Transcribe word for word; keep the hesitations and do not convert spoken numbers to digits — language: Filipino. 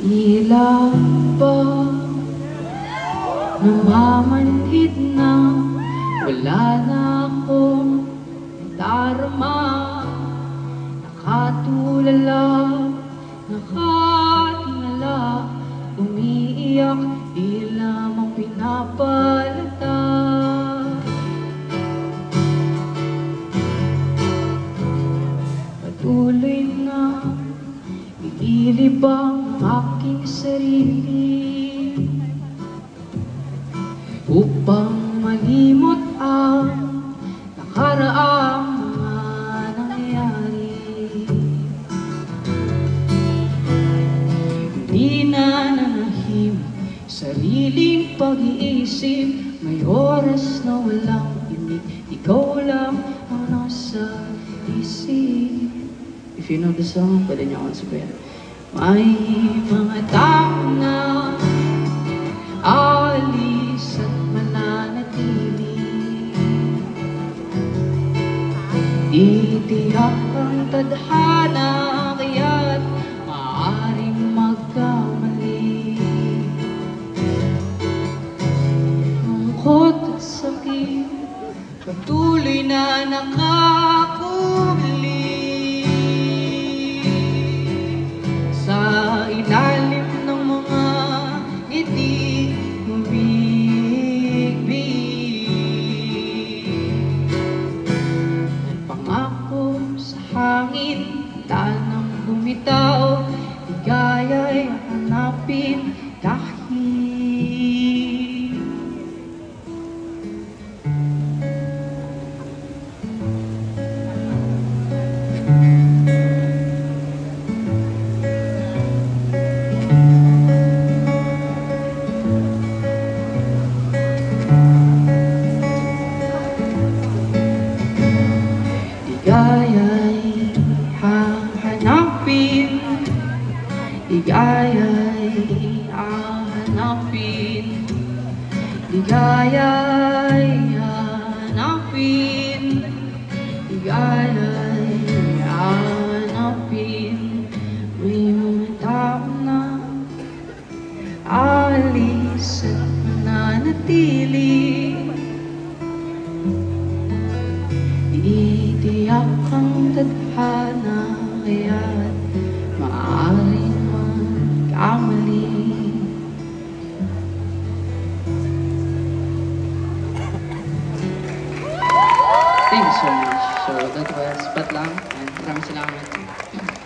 Tila ba namamanhid na wala na akong darama, nakatulala, nakatingala, umiiyak, di lamang pinapalata. Patuloy na ililibang aking sarili upang malimot ang nakaraang mga nangyayari. Hindi na nanahim sariling pag-iisip, may oras na walang imig, ikaw lang ang nasa isip. If you know the song, pwede niyo akong sabihin. May mga tao na alis at mananatili, itiyak ang tadhana, kaya't maaaring magkamali. Lungkot at sakit, patuloy na nakakuli sa ilalim ng mga ngiti humibig. Pangako sa hangin, tanang bumitaw, ligaya'y hanapin kahit ligaya'y hahanapin, ligaya'y hahanapin, ligaya'y hahanapin, ligaya'y hahanapin. May mga tao na alis at mananatili, itiyak ang tadhana, kaya't maaaring magkamali. Thank you so much. So that was Patlang, and maraming salamat.